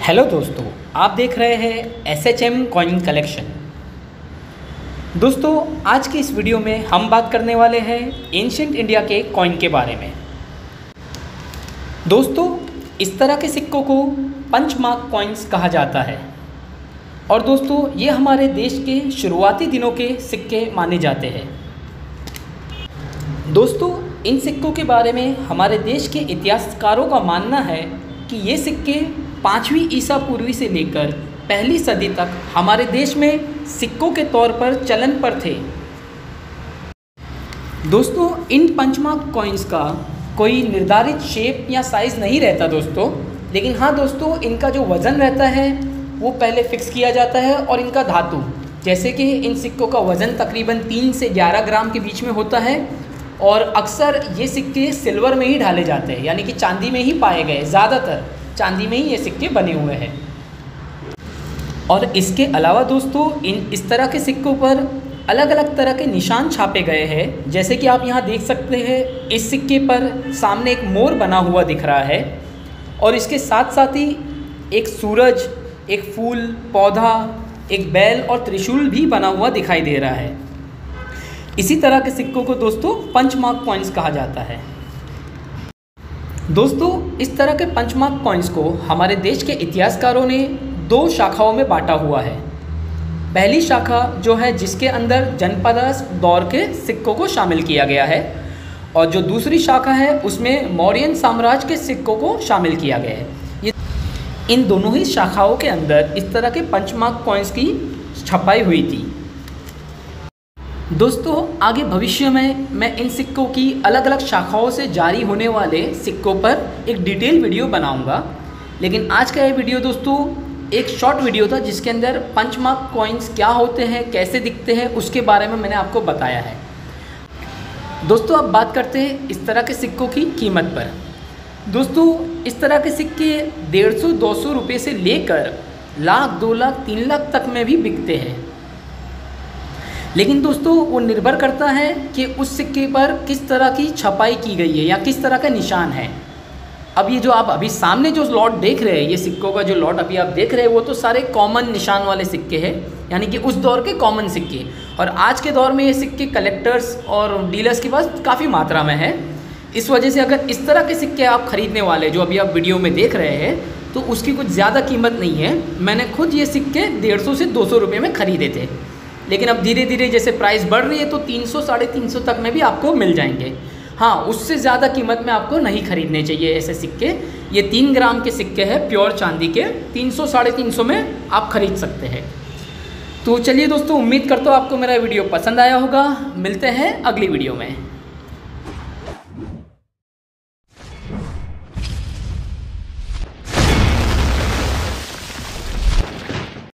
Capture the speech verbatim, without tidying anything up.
Hello दोस्तों, आप देख रहे हैं S H M coin collection. दोस्तों, आज की इस वीडियो में हम बात करने वाले हैं एंशिएंट इंडिया के कॉइन के बारे में। दोस्तों, इस तरह के सिक्कों को पंच मार्क कॉइन्स कहा जाता है और दोस्तों ये हमारे देश के शुरुआती दिनों के सिक्के माने जाते हैं। दोस्तों, इन सिक्कों के बारे में हमारे देश के इतिहासकारों का मानना है कि ये सिक्के पाँचवीं ईसा पूर्वी से लेकर पहली सदी तक हमारे देश में सिक्कों के तौर पर चलन पर थे। दोस्तों, इन पंचमार्क कॉइन्स का कोई निर्धारित शेप या साइज़ नहीं रहता दोस्तों, लेकिन हाँ दोस्तों, इनका जो वज़न रहता है वो पहले फिक्स किया जाता है और इनका धातु, जैसे कि इन सिक्कों का वज़न तकरीबन तीन से ग्यारह ग्राम के बीच में होता है और अक्सर ये सिक्के सिल्वर में ही ढाले जाते हैं, यानी कि चांदी में ही पाए गए, ज़्यादातर चांदी में ही ये सिक्के बने हुए हैं। और इसके अलावा दोस्तों, इन इस तरह के सिक्कों पर अलग अलग तरह के निशान छापे गए हैं, जैसे कि आप यहाँ देख सकते हैं। इस सिक्के पर सामने एक मोर बना हुआ दिख रहा है और इसके साथ साथ ही एक सूरज, एक फूल, पौधा, एक बैल और त्रिशूल भी बना हुआ दिखाई दे रहा है। इसी तरह के सिक्कों को दोस्तों पंचमार्क कॉइन्स कहा जाता है। दोस्तों, इस तरह के पंचमार्क कॉइन्स को हमारे देश के इतिहासकारों ने दो शाखाओं में बांटा हुआ है। पहली शाखा जो है जिसके अंदर जनपदास दौर के सिक्कों को शामिल किया गया है और जो दूसरी शाखा है उसमें मौर्यन साम्राज्य के सिक्कों को शामिल किया गया है। ये इन दोनों ही शाखाओं के अंदर इस तरह के पंचमार्क कॉइन्स की छपाई हुई थी। दोस्तों, आगे भविष्य में मैं इन सिक्कों की अलग अलग शाखाओं से जारी होने वाले सिक्कों पर एक डिटेल वीडियो बनाऊंगा, लेकिन आज का ये वीडियो दोस्तों एक शॉर्ट वीडियो था जिसके अंदर पंचमार्क कॉइन्स क्या होते हैं, कैसे दिखते हैं, उसके बारे में मैंने आपको बताया है। दोस्तों, अब बात करते हैं इस तरह के सिक्कों की कीमत पर। दोस्तों, इस तरह के सिक्के डेढ़ सौ दो सौ रुपये से लेकर लाख, दो लाख, तीन लाख तक में भी बिकते हैं, लेकिन दोस्तों वो निर्भर करता है कि उस सिक्के पर किस तरह की छपाई की गई है या किस तरह का निशान है। अब ये जो आप अभी सामने जो लॉट देख रहे हैं, ये सिक्कों का जो लॉट अभी आप देख रहे हैं, वो तो सारे कॉमन निशान वाले सिक्के हैं, यानी कि उस दौर के कॉमन सिक्के। और आज के दौर में ये सिक्के कलेक्टर्स और डीलर्स के पास काफ़ी मात्रा में है। इस वजह से अगर इस तरह के सिक्के आप ख़रीदने वाले जो अभी आप वीडियो में देख रहे हैं, तो उसकी कुछ ज़्यादा कीमत नहीं है। मैंने खुद ये सिक्के डेढ़ सौ से दो सौ रुपये में ख़रीदे थे, लेकिन अब धीरे धीरे जैसे प्राइस बढ़ रही है तो तीन सौ साढ़े तीन सौ तक में भी आपको मिल जाएंगे। हाँ, उससे ज़्यादा कीमत में आपको नहीं खरीदने चाहिए ऐसे सिक्के। ये तीन ग्राम के सिक्के हैं प्योर चांदी के, तीन सौ साढ़े तीन सौ में आप खरीद सकते हैं। तो चलिए दोस्तों, उम्मीद करता हूँ आपको मेरा वीडियो पसंद आया होगा। मिलते हैं अगली वीडियो में।